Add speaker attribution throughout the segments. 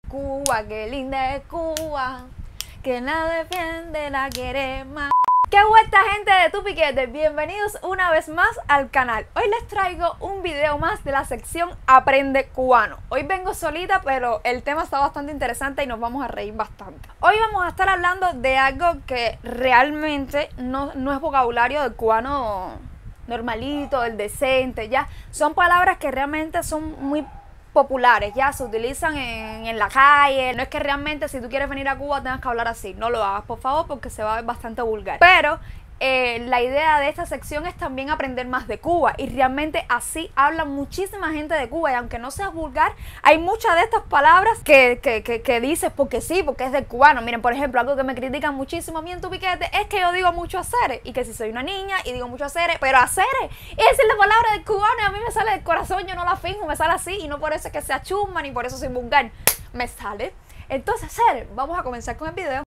Speaker 1: Cuba, qué linda es Cuba, que la defiende, la quiere más. ¿Qué vuelta, gente de Tu Piquete? Bienvenidos una vez más al canal. Hoy les traigo un video más de la sección Aprende Cubano. Hoy vengo solita, pero el tema está bastante interesante y nos vamos a reír bastante. Hoy vamos a estar hablando de algo que realmente no es vocabulario del cubano normalito, el decente, ya. Son palabras que realmente son muy populares, ya se utilizan en la calle. No es que realmente si tú quieres venir a Cuba tengas que hablar así, no lo hagas por favor porque se va a ver bastante vulgar, pero la idea de esta sección es también aprender más de Cuba y realmente así habla muchísima gente de Cuba y aunque no seas vulgar, hay muchas de estas palabras que dices porque sí, porque es del cubano. Miren, por ejemplo, algo que me critican muchísimo a mí en Tu Piquete es que yo digo mucho hacer y que si soy una niña y digo mucho hacer, pero hacer es la palabra del cubano y a mí me sale del corazón, yo no la finjo, me sale así y no por eso es que sea chusma ni por eso soy vulgar, me sale. Entonces, hacer, vamos a comenzar con el video.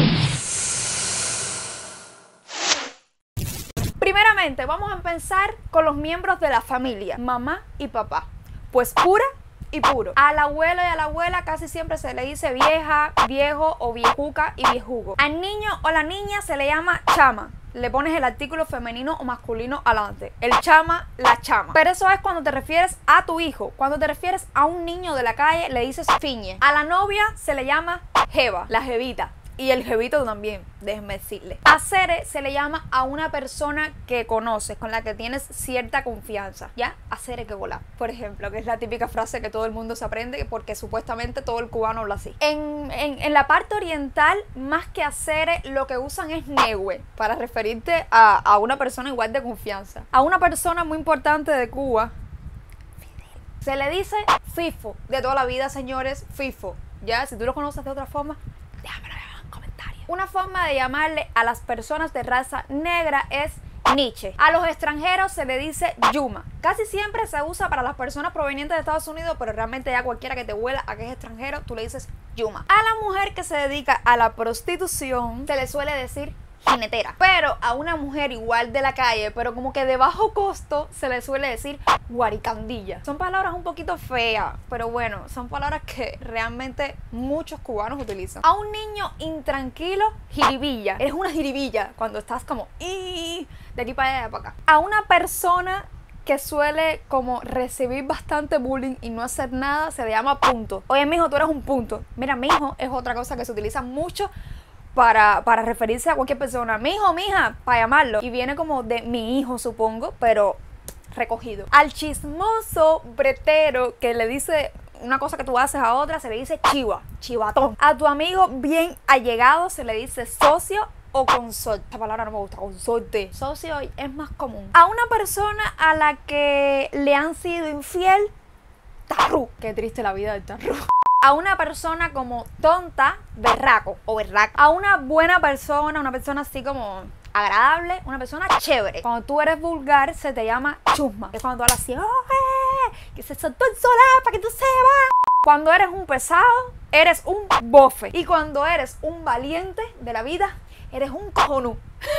Speaker 1: Primeramente, vamos a empezar con los miembros de la familia, mamá y papá. Pues pura y puro. Al abuelo y a la abuela casi siempre se le dice vieja, viejo o viejuca y viejugo. Al niño o la niña se le llama chama. Le pones el artículo femenino o masculino adelante. El chama, la chama. Pero eso es cuando te refieres a tu hijo. Cuando te refieres a un niño de la calle le dices fiñe. A la novia se le llama jeva, la jevita. Y el jevito también, déjenme decirle. Hacere se le llama a una persona que conoces, con la que tienes cierta confianza. ¿Ya? Hacere que volar, por ejemplo, que es la típica frase que todo el mundo se aprende porque supuestamente todo el cubano habla así. En la parte oriental, más que hacere, lo que usan es negue, para referirte a una persona igual de confianza. A una persona muy importante de Cuba se le dice fifo, de toda la vida, señores, fifo. ¿Ya? Si tú lo conoces de otra forma, déjamelo. Una forma de llamarle a las personas de raza negra es niche. A los extranjeros se le dice yuma. Casi siempre se usa para las personas provenientes de Estados Unidos, pero realmente ya cualquiera que te huela a que es extranjero, tú le dices yuma. A la mujer que se dedica a la prostitución se le suele decir jinetera. Pero a una mujer igual de la calle, pero como que de bajo costo, se le suele decir guaricandilla. Son palabras un poquito feas, pero bueno, son palabras que realmente muchos cubanos utilizan. A un niño intranquilo, jiribilla. Eres una jiribilla cuando estás como de aquí para allá, para acá. A una persona que suele como recibir bastante bullying y no hacer nada, se le llama punto. Oye, mijo, tú eres un punto. Mira, mijo es otra cosa que se utiliza mucho para referirse a cualquier persona. Mijo, mija, para llamarlo. Y viene como de mi hijo, supongo, pero recogido. Al chismoso bretero que le dice una cosa que tú haces a otra, se le dice chiva, chivatón. A tu amigo bien allegado se le dice socio o consorte. Esta palabra no me gusta, consorte. Socio es más común. A una persona a la que le han sido infiel, tarru. Qué triste la vida del tarru. A una persona como tonta, berraco o berraca. A una buena persona, una persona así como agradable, una persona chévere. Cuando tú eres vulgar se te llama chusma. Es cuando tú hablas así, que se soltó el solar para que tú sepas. Cuando eres un pesado, eres un bofe. Y cuando eres un valiente de la vida, eres un cojonú.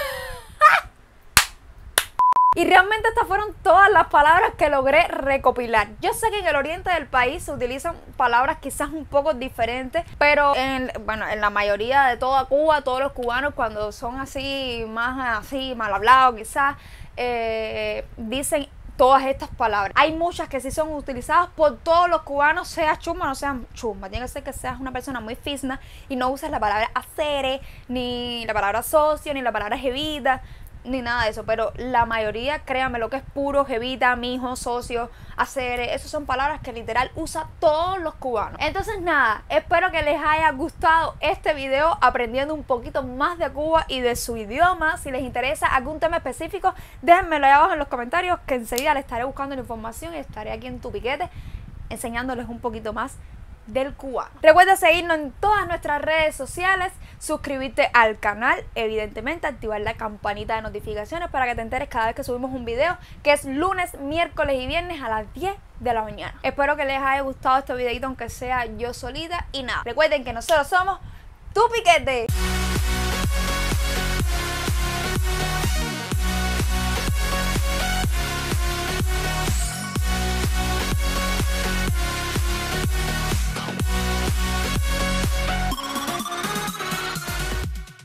Speaker 1: Y realmente estas fueron todas las palabras que logré recopilar. Yo sé que en el oriente del país se utilizan palabras quizás un poco diferentes, pero en la mayoría de toda Cuba, todos los cubanos cuando son así, más así, mal hablados quizás, dicen todas estas palabras. Hay muchas que sí son utilizadas por todos los cubanos, seas chusma o no seas chusma. Tiene que ser que seas una persona muy fisna y no uses la palabra hacere, ni la palabra socio, ni la palabra jevita, ni nada de eso, pero la mayoría, créanme, lo que es puro, jevita, mijo, socio, hacer, esas son palabras que literal usan todos los cubanos. Entonces nada, espero que les haya gustado este video aprendiendo un poquito más de Cuba y de su idioma. Si les interesa algún tema específico, déjenmelo ahí abajo en los comentarios que enseguida les estaré buscando la información y estaré aquí en Tu Piquete enseñándoles un poquito más del cubano. Recuerda seguirnos en todas nuestras redes sociales, suscribirte al canal, evidentemente activar la campanita de notificaciones para que te enteres cada vez que subimos un video, que es lunes, miércoles y viernes a las 10 de la mañana. Espero que les haya gustado este videito, aunque sea yo solita. Y nada, recuerden que nosotros somos Tu Piquete.